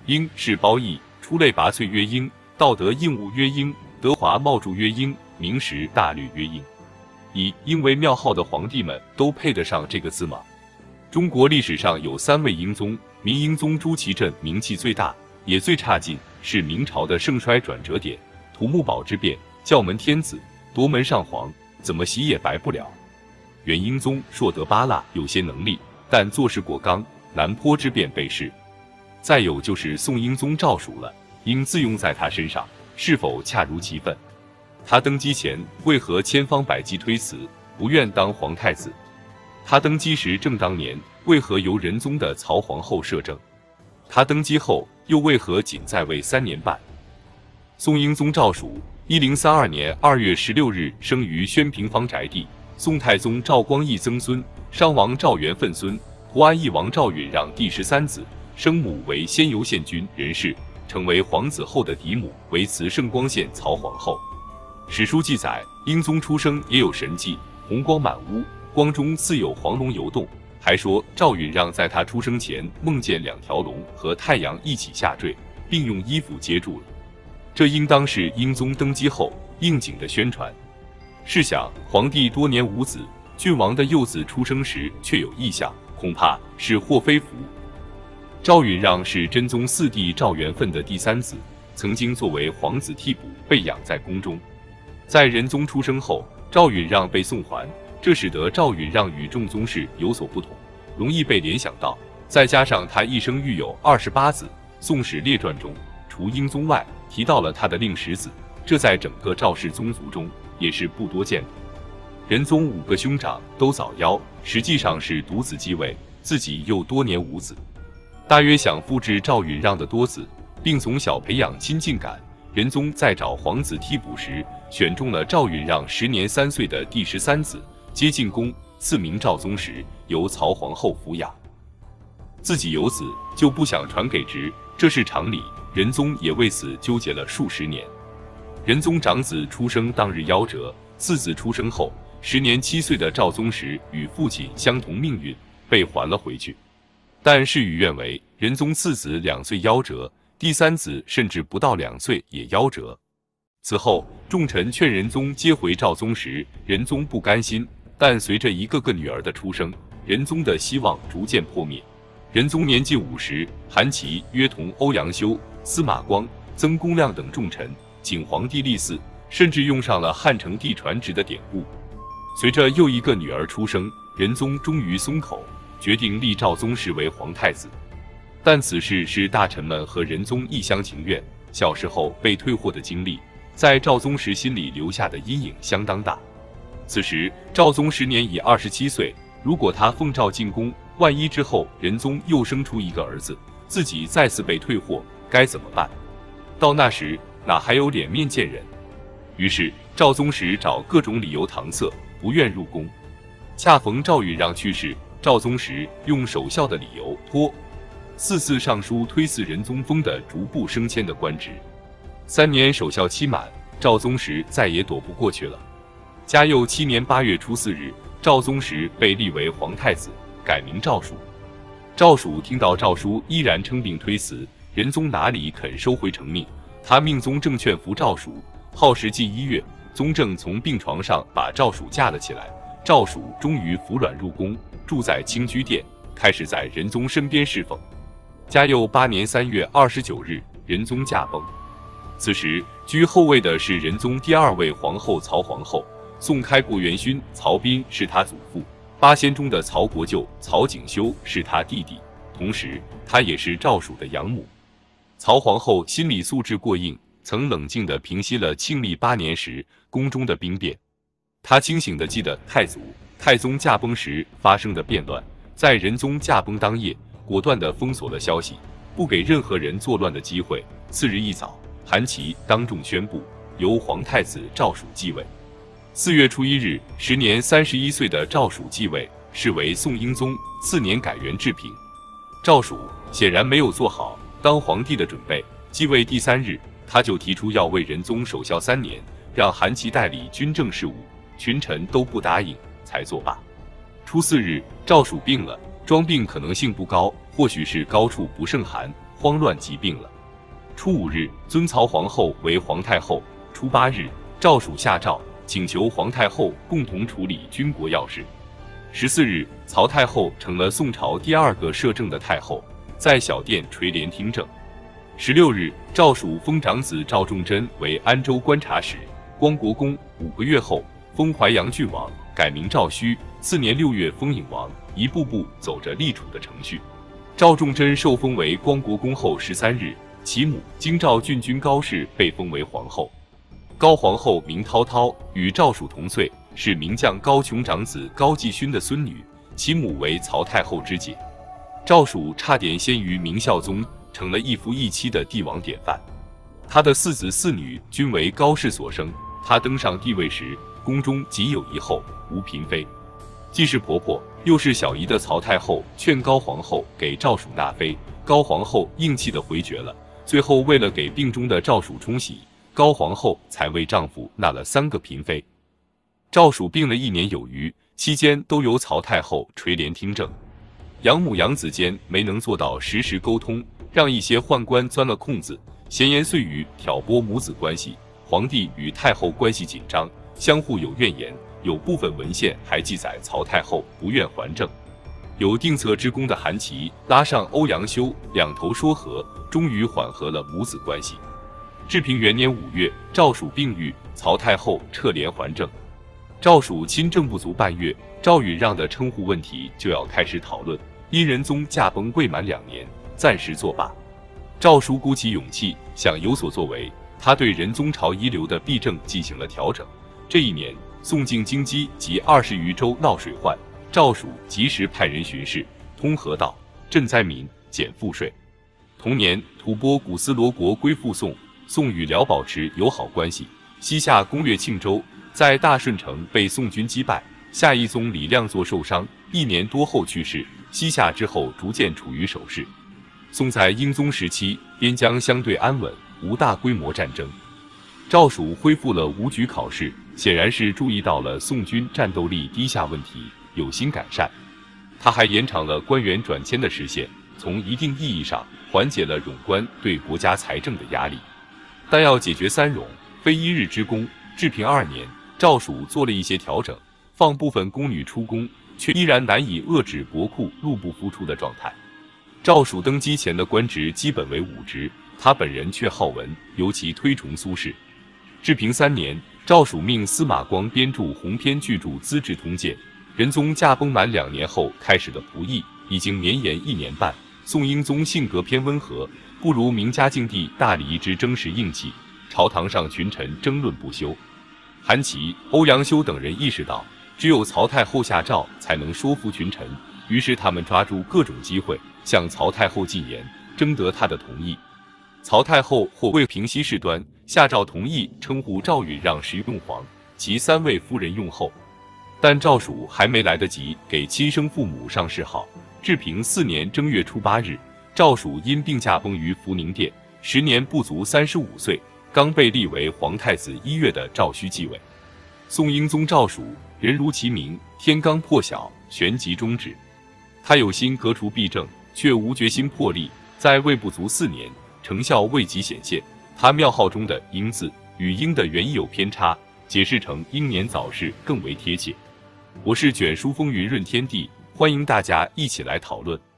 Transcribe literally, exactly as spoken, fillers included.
英是褒义，出类拔萃曰英，道德应物曰英，德华茂著曰英，明时大略曰英。以英为庙号的皇帝们都配得上这个字吗？中国历史上有三位英宗，明英宗朱祁镇名气最大，也最差劲，是明朝的盛衰转折点。土木堡之变，教门天子，夺门上皇，怎么洗也白不了。元英宗硕德巴辣，有些能力，但做事过刚，南坡之变被弑。再有就是宋英宗赵曙了，应自用在他身上，是否恰如其分？他登基前为何千方百计推辞，不愿当皇太子？他登基时正当年，为何由仁宗的曹皇后摄政？他登基后又为何仅在位三年半？宋英宗赵曙，一零三二年二月十六日生于宣平坊宅地，宋太宗赵光义曾孙，商王赵元奋孙，胡安义王赵允让第十三子，生母为仙游县君任氏，成为皇子后的嫡母为慈圣光县曹皇后。史书记载，英宗出生也有神迹，红光满屋，光中似有黄龙游动，还说赵允让在他出生前梦见两条龙和太阳一起下坠，并用衣服接住了。这应当是英宗登基后应景的宣传。试想，皇帝多年无子，郡王的幼子出生时却有异象，恐怕是祸非福。赵允让是真宗四弟赵元奋的第三子，曾经作为皇子替补被养在宫中。在仁宗出生后，赵允让被送还，这使得赵允让与众宗室有所不同，容易被联想到。再加上他一生育有二十八子，《宋史列传》中除英宗外提到了他的另十子，这在整个赵氏宗族中也是不多见的。仁宗五个兄长都早夭，实际上是独子继位，自己又多年无子，大约想复制赵允让的多子，并从小培养亲近感。仁宗在找皇子替补时，选中了赵允让时年三岁的第十三子，接进宫，赐名赵宗时，由曹皇后抚养。自己有子就不想传给侄，这是常理，仁宗也为此纠结了数十年。仁宗长子出生当日夭折，次子出生后，时年七岁的赵宗时与父亲相同命运，被还了回去。但事与愿违，仁宗次子两岁夭折，第三子甚至不到两岁也夭折。此后，众臣劝仁宗接回赵宗时，仁宗不甘心，但随着一个个女儿的出生，仁宗的希望逐渐破灭。仁宗年近五十，韩琦约同欧阳修、司马光、曾公亮等重臣请皇帝立嗣，甚至用上了汉成帝传旨的典故。随着又一个女儿出生，仁宗终于松口，决定立赵宗时为皇太子。但此事是大臣们和仁宗一厢情愿，小时候被退货的经历，在赵宗时心里留下的阴影相当大。此时赵宗时年已二十七岁，如果他奉诏进宫，万一之后仁宗又生出一个儿子，自己再次被退货，该怎么办？到那时哪还有脸面见人？于是赵宗时找各种理由搪塞，不愿入宫。恰逢赵允让去世，赵宗时用守孝的理由托四次上书推嗣仁宗封的逐步升迁的官职。三年守孝期满，赵宗时再也躲不过去了。嘉佑七年八月初四日，赵宗时被立为皇太子，改名赵曙。赵曙听到诏书，依然称病推辞，仁宗哪里肯收回成命？他命宗正劝服赵曙，耗时近一月，宗正从病床上把赵曙架了起来。赵曙终于服软入宫，住在清居殿，开始在仁宗身边侍奉。嘉佑八年三月二十九日，仁宗驾崩。此时居后位的是仁宗第二位皇后曹皇后，宋开国元勋曹彬是他祖父，八仙中的曹国舅曹景修是他弟弟，同时他也是赵曙的养母。曹皇后心理素质过硬，曾冷静地平息了庆历八年时宫中的兵变。她清醒地记得太祖、太宗驾崩时发生的变乱，在仁宗驾崩当夜，果断地封锁了消息，不给任何人作乱的机会。次日一早，韩琦当众宣布由皇太子赵曙继位。四月初一日，时年三十一岁的赵曙继位，是为宋英宗次年改元治平。赵曙显然没有做好当皇帝的准备，继位第三日，他就提出要为仁宗守孝三年，让韩琦代理军政事务，群臣都不答应，才作罢。初四日，赵曙病了，装病可能性不高，或许是高处不胜寒， 慌乱疾病了。初五日，尊曹皇后为皇太后。初八日，赵蜀下诏请求皇太后共同处理军国要事。十四日，曹太后成了宋朝第二个摄政的太后，在小殿垂帘听政。十六日，赵蜀封长子赵仲贞为安州观察使、光国公。五个月后，封淮阳郡王，改名赵顼。次年六月，封颖王，一步步走着立储的程序。赵仲贞受封为光国公后十三日，其母京兆郡君高氏被封为皇后。高皇后名涛涛，与赵蜀同岁，是名将高琼长子高继勋的孙女，其母为曹太后之姐。赵蜀差点先于明孝宗，成了一夫一妻的帝王典范。他的四子四女均为高氏所生。他登上帝位时，宫中仅有一后，无嫔妃。既是婆婆又是小姨的曹太后劝高皇后给赵蜀纳妃，高皇后硬气地回绝了。最后为了给病中的赵蜀冲喜，高皇后才为丈夫纳了三个嫔妃。赵蜀病了一年有余，期间都由曹太后垂帘听政。养母养子间没能做到实时沟通，让一些宦官钻了空子，闲言碎语挑拨母子关系。皇帝与太后关系紧张，相互有怨言。有部分文献还记载曹太后不愿还政。有定策之功的韩琦拉上欧阳修，两头说和，终于缓和了母子关系。治平元年五月，赵蜀病愈，曹太后撤帘还政。赵蜀亲政不足半月，赵允让的称呼问题就要开始讨论。因仁宗驾崩未满两年，暂时作罢。赵蜀鼓起勇气，想有所作为，他对仁宗朝遗留的弊政进行了调整。这一年，宋境京畿及二十余州闹水患，赵蜀及时派人巡视，通河道，赈灾民，减赋税。同年，吐蕃古斯罗国归附宋，宋与辽保持友好关系。西夏攻略庆州，在大顺城被宋军击败，夏懿宗李亮作受伤，一年多后去世。西夏之后逐渐处于守势。宋在英宗时期，边疆相对安稳，无大规模战争。赵蜀恢复了武举考试，显然是注意到了宋军战斗力低下问题，有心改善。他还延长了官员转迁的时限，从一定意义上缓解了冗官对国家财政的压力。但要解决三冗，非一日之功。治平二年，赵蜀做了一些调整，放部分宫女出宫，却依然难以遏制国库入不敷出的状态。赵蜀登基前的官职基本为武职，他本人却好文，尤其推崇苏轼。治平三年，赵蜀命司马光编著鸿篇巨著《资治通鉴》。仁宗驾崩满两年后开始的仆役已经绵延一年半。宋英宗性格偏温和，不如明嘉靖帝大理之争时硬气，朝堂上群臣争论不休。韩琦、欧阳修等人意识到，只有曹太后下诏才能说服群臣，于是他们抓住各种机会向曹太后进言，征得她的同意。曹太后或为平息事端，下诏同意称呼赵允让时用皇，其三位夫人用后。但赵蜀还没来得及给亲生父母上谥号。治平四年正月初八日，赵蜀因病驾崩于福宁殿，时年不足三十五岁。刚被立为皇太子一月的赵顼继位。宋英宗赵蜀，人如其名，天罡破晓，旋即终止。他有心革除弊政，却无决心破例，在位不足四年，成效未及显现。他庙号中的英字与英的原意有偏差，解释成英年早逝更为贴切。我是卷书风云润天地，欢迎大家一起来讨论。